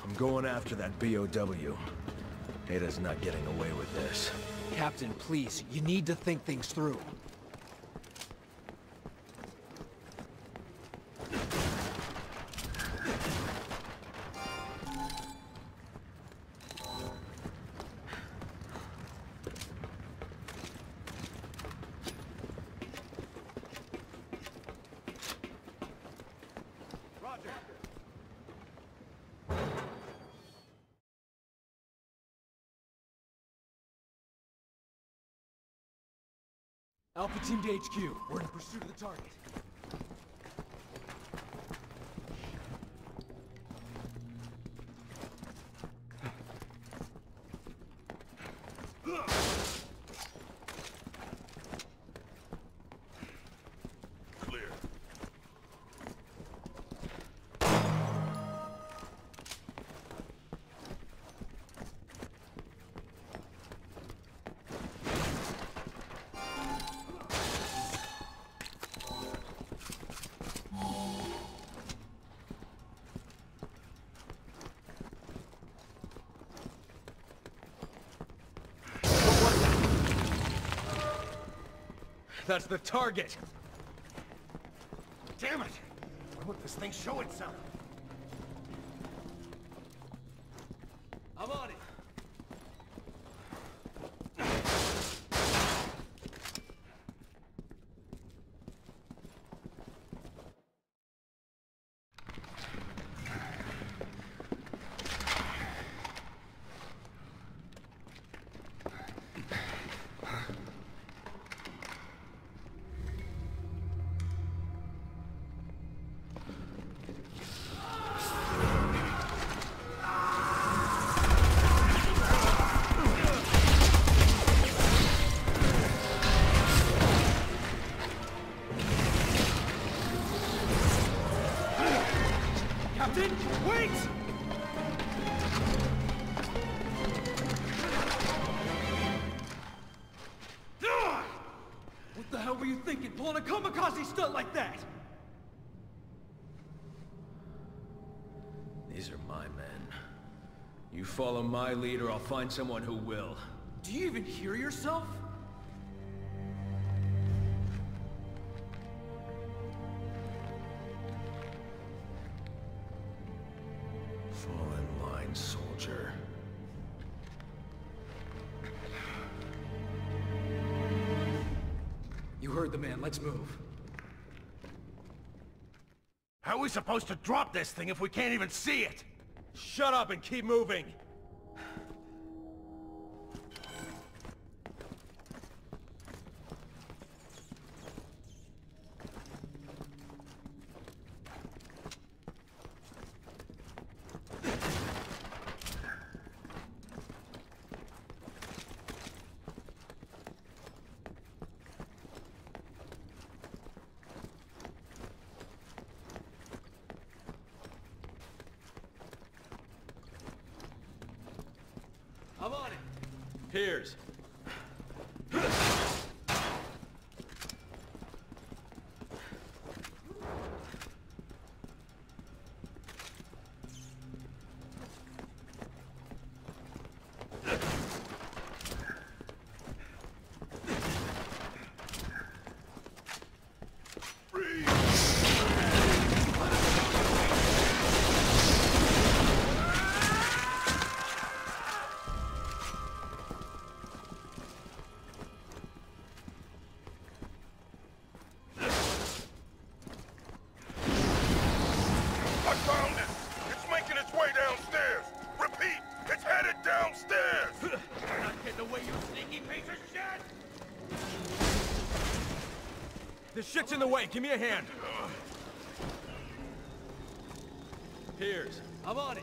I'm going after that BOW. Ada's not getting away with this. Captain, please, you need to think things through. Alpha Team to HQ. We're in pursuit of the target. Clear. That's the target! Damn it! Why won't this thing show itself? I'm on it. Captain, wait! What the hell were you thinking, pulling a kamikaze stunt like that? These are my men. You follow my lead or I'll find someone who will. Do you even hear yourself? Fall in line, soldier. You heard the man, let's move. How are we supposed to drop this thing if we can't even see it? Shut up and keep moving! I'm on it. Piers. I found it! It's making its way downstairs! Repeat, it's headed downstairs! You're not getting away, you sneaky piece of shit! The shit's in the way, give me a hand! Piers. I'm on it.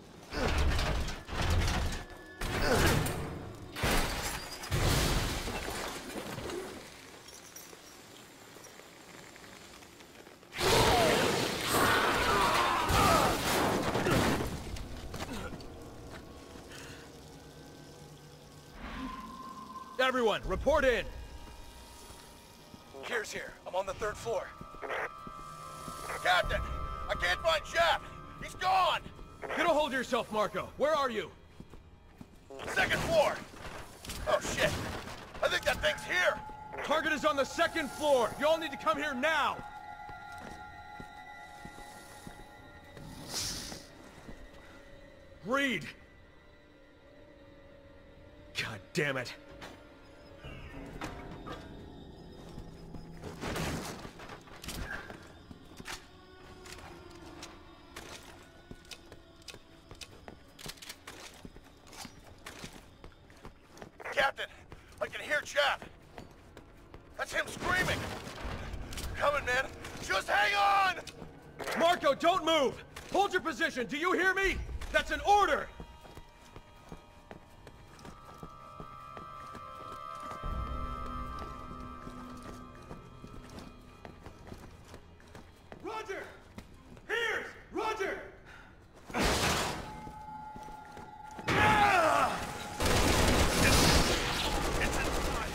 Everyone, report in! Piers here. I'm on the 3rd floor. Captain, I can't find Shaft! He's gone! Get a hold yourself, Marco. Where are you? Second floor! Oh shit! I think that thing's here! Target is on the second floor! You all need to come here now! Reed! God damn it. Captain, I can hear Chap. That's him screaming. Coming, man. Just hang on! Marco, don't move! Hold your position, do you hear me? That's an order! Roger! Piers! Roger! It's inside.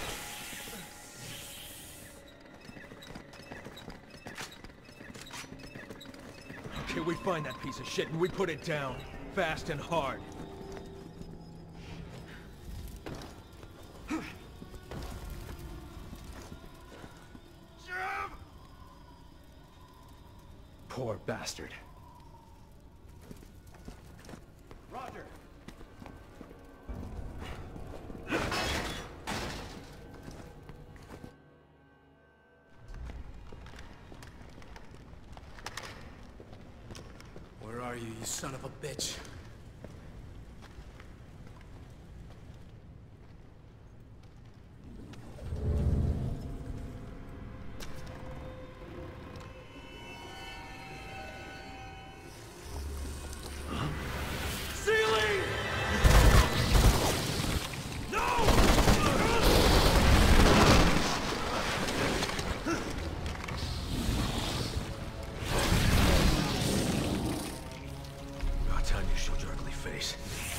Okay, we find that piece of shit and we put it down. Fast and hard. Jim! Poor bastard. Roger. Where are you son of a bitch? Ceiling! No! About time you showed your ugly face.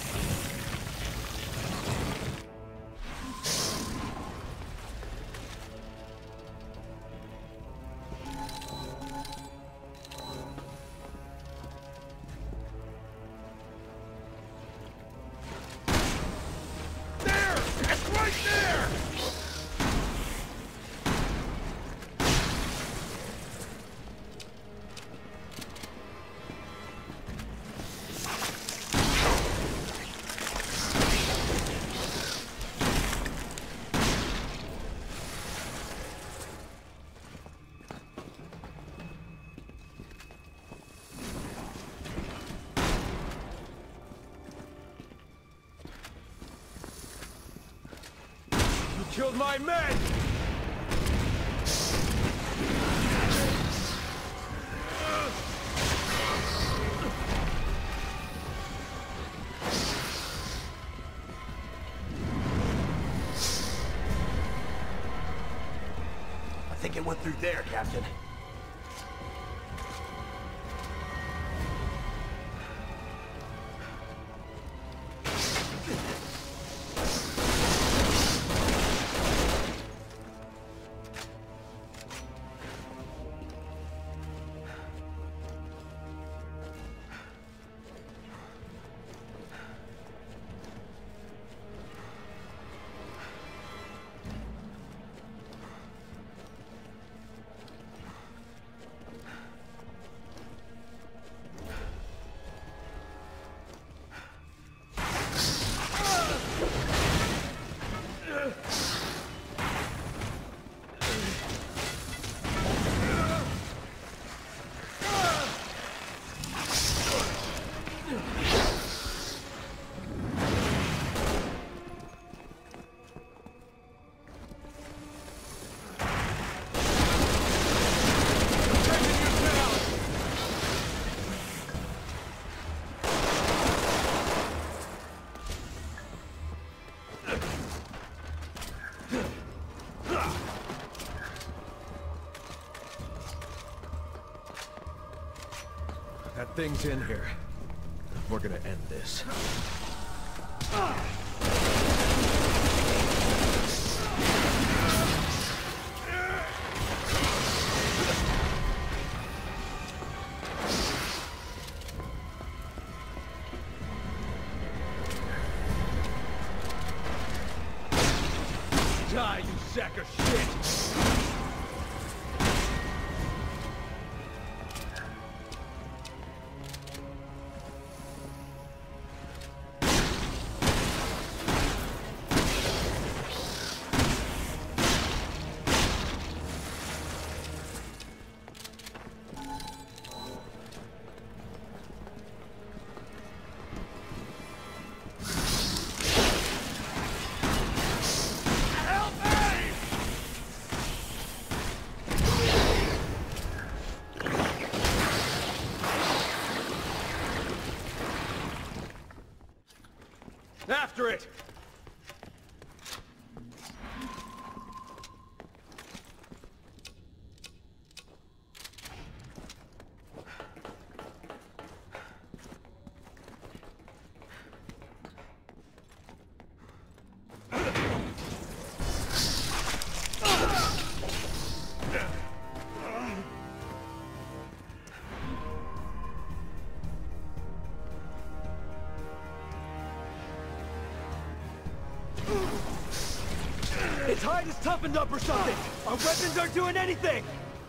There! It's right there! You killed my men! I think it went through there, Captain. That thing's in here. We're gonna end this. sack of shit! After it! Its hide is toughened up or something! Our weapons aren't doing anything!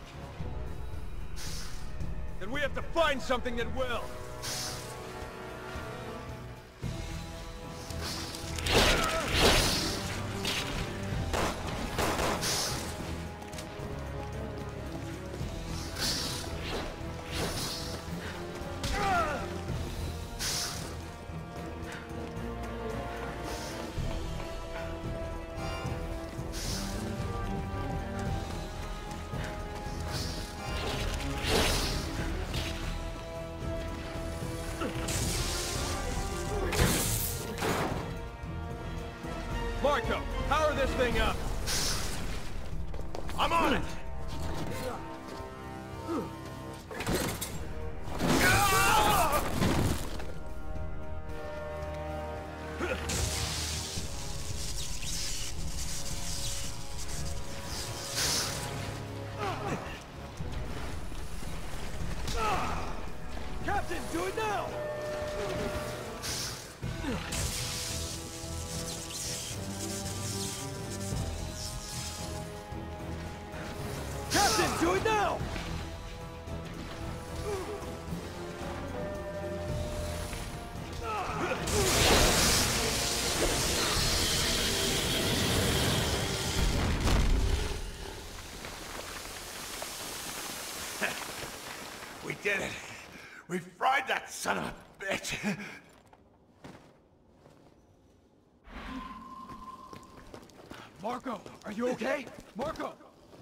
Then we have to find something that will! Marko, power this thing up! I'm on it! Captain, do it now! Captain, do it now! We did it! We fried that son of a bitch! Marko, are you okay? Marko!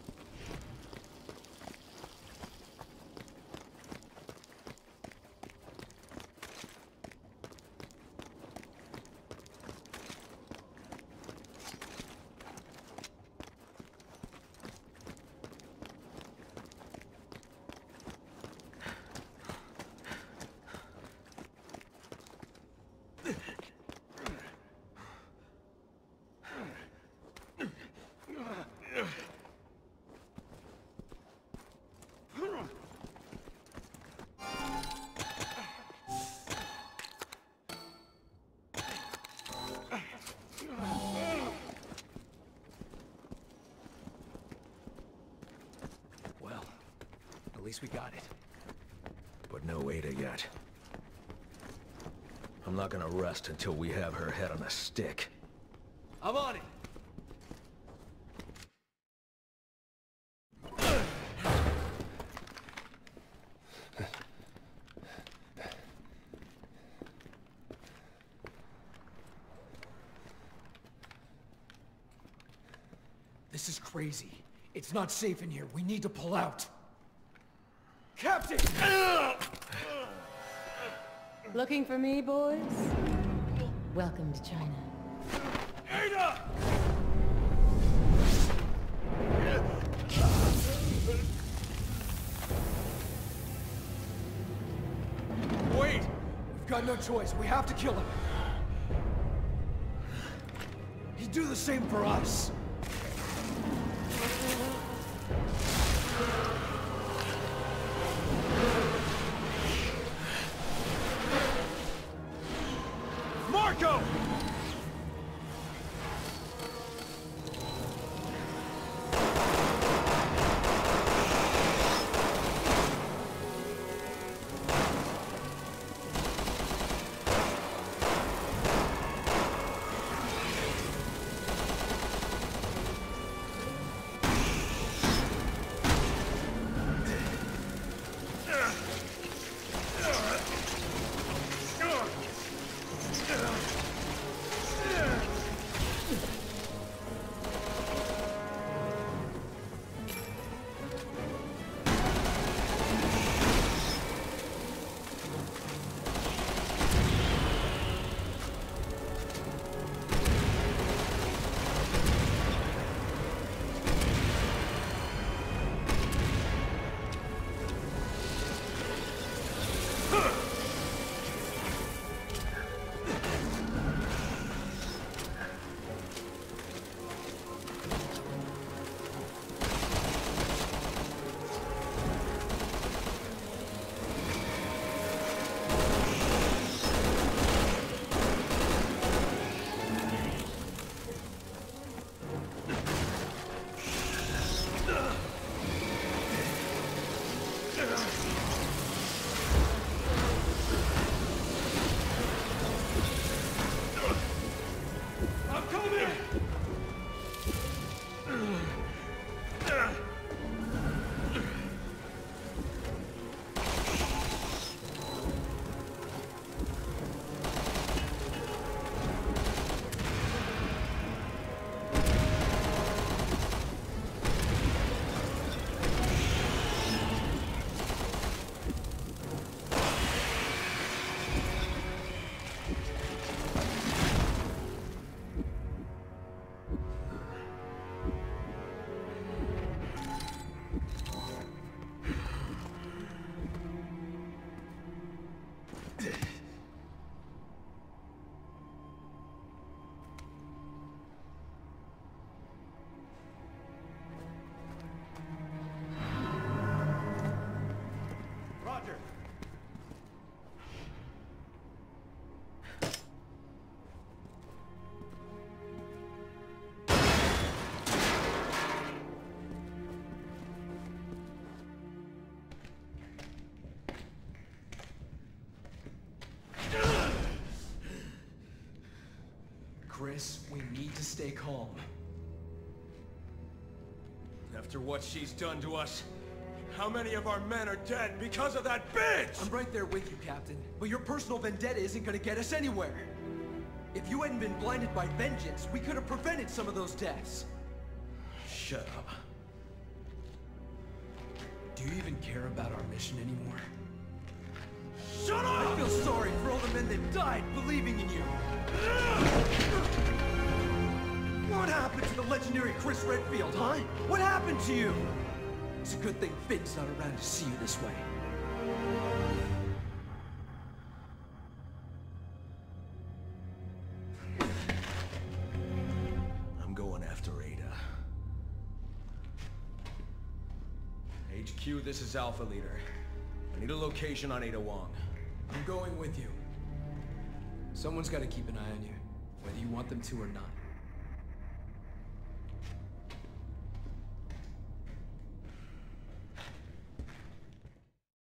Well, at least we got it. But no Ada yet. I'm not gonna rest until we have her head on a stick. I'm on it! This is crazy. It's not safe in here. We need to pull out. Captain! Looking for me, boys? Welcome to China. Ada! Wait! We've got no choice. We have to kill him. He'd do the same for us. Marko! Chris. We need to stay calm. After what she's done to us, how many of our men are dead because of that bitch? I'm right there with you, Captain. But your personal vendetta isn't gonna get us anywhere. If you hadn't been blinded by vengeance, we could have prevented some of those deaths. Shut up. Do you even care about our mission anymore? Shut up! I feel sorry for all the men that died believing in you. What happened to the legendary Chris Redfield, huh? What happened to you? It's a good thing Finn's not around to see you this way. I'm going after Ada. HQ, this is Alpha Leader. I need a location on Ada Wong. I'm going with you. Someone's got to keep an eye on you, whether you want them to or not.